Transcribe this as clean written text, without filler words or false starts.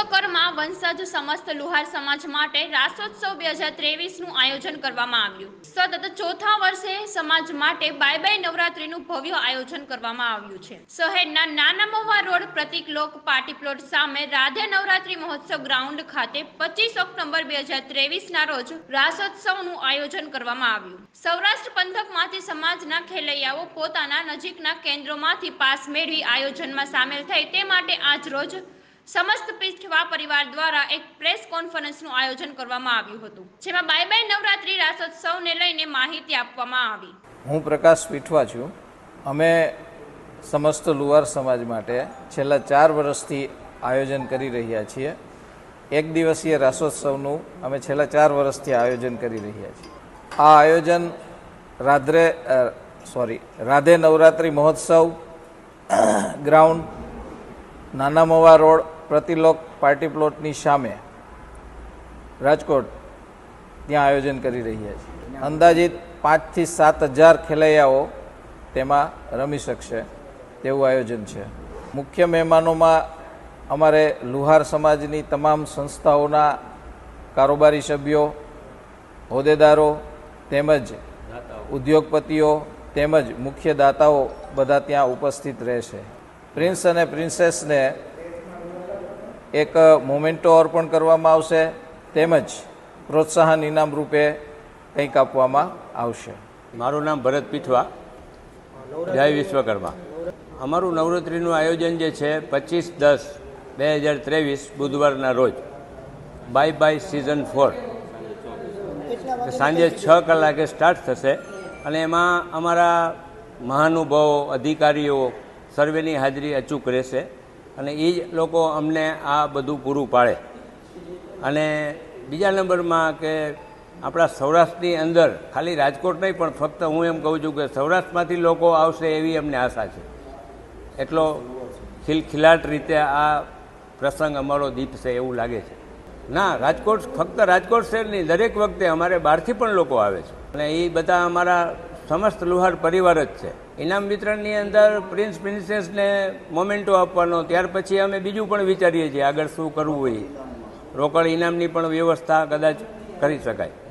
વિશ્વકર્મા વંશજ સમસ્ત લુહાર સમાજ માટે રાસોત્સવ 2023નું આયોજન કરવામાં આવ્યું। સતત ચોથા વર્ષે સમાજ માટે બાય બાય નવરાત્રીનું ભવ્ય આયોજન કરવામાં આવ્યું છે। શહેરના નાના Mahuva road Pratik Lok party plot સામે રાધે નવરાત્રી મહોત્સવ ગ્રાઉન્ડ ખાતે 25 ઓક્ટોબર 2023ના રોજ રાસોત્સવનું આયોજન કરવામાં આવ્યું। સૌરાષ્ટ્ર પંથકમાંથી સમાજના ખેલૈયાઓ પોતાના નજીકના કેન્દ્રોમાંથી પાસ મેળવી આયોજનમાં સામેલ થાય તે માટે આજ રોજ समस्त पीठवा परिवार द्वारा एक प्रेस कॉन्फरन्सનું आयोजन કરવામાં આવ્યું હતું, જેમાં બાય બાય નવરાત્રી રાસોત્સવને લઈને માહિતી આપવામાં આવી। હું પ્રકાશ પીઠવા છું। અમે સમસ્ત લુહાર સમાજ માટે છેલ્લા 4 વર્ષથી આયોજન કરી રહ્યા છીએ। એક દિવસીય રાસોત્સવનું અમે છેલ્લા 4 વર્ષથી આયોજન કરી રહ્યા છીએ। આ આયોજન રાધે નવરાત્રી મહોત્સવ ગ્રાઉન્ડ નાના મવા રોડ પ્રતિલોક પાર્ટી પ્લોટની સામે રાજકોટ ત્યાં આયોજન કરી રહ્યા છીએ। અંદાજિત 5 થી 7 હજાર ખેલૈયાઓ તેમાં રમી શકશે તેવું આયોજન છે। મુખ્ય મહેમાનોમાં અમારે લુહાર સમાજની તમામ સંસ્થાઓના કારોબારી સભ્યો, હોદ્દેદારો તેમજ ઉદ્યોગપતિઓ તેમજ મુખ્ય દાતાઓ બધા ત્યાં ઉપસ્થિત રહેશે। પ્રિન્સ અને પ્રિન્સેસને એક મોમેન્ટો અર્પણ કરવામાં આવશે તેમજ પ્રોત્સાહન ઇનામ રૂપે કંઈક આપવામાં આવશે। મારું નામ ભરત પીઠવા, જય વિશ્વકર્મા। અમારું નવરાત્રિનું આયોજન જે છે 25/10/2023 બુધવારના રોજ બાય બાય સિઝન 4 સાંજે 6 કલાકે સ્ટાર્ટ થશે અને એમાં અમારા મહાનુભાવો, અધિકારીઓ સર્વેની હાજરી અચૂક રહેશે અને એ જ લોકો અમને આ બધું પૂરું પાડે। અને બીજા નંબરમાં કે આપણા સૌરાષ્ટ્રની અંદર ખાલી રાજકોટ નહીં પણ ફક્ત હું એમ કહું છું કે સૌરાષ્ટ્રમાંથી લોકો આવશે એવી અમને આશા છે। એટલો ખિલખિલાટ રીતે આ પ્રસંગ અમારો દીપશે એવું લાગે છે। ના, રાજકોટ ફક્ત રાજકોટ શહેર નહીં, દરેક વખતે અમારે બહારથી પણ લોકો આવે છે અને એ બધા અમારા સમસ્ત લુહાર પરિવાર જ છે। ઇનામ વિતરણની અંદર પ્રિન્સ પ્રિન્સેસને મોમેન્ટો આપવાનો, ત્યાર પછી અમે બીજું પણ વિચારીએ છીએ આગળ શું કરવું હોય। રોકડ ઇનામની પણ વ્યવસ્થા કદાચ કરી શકાય।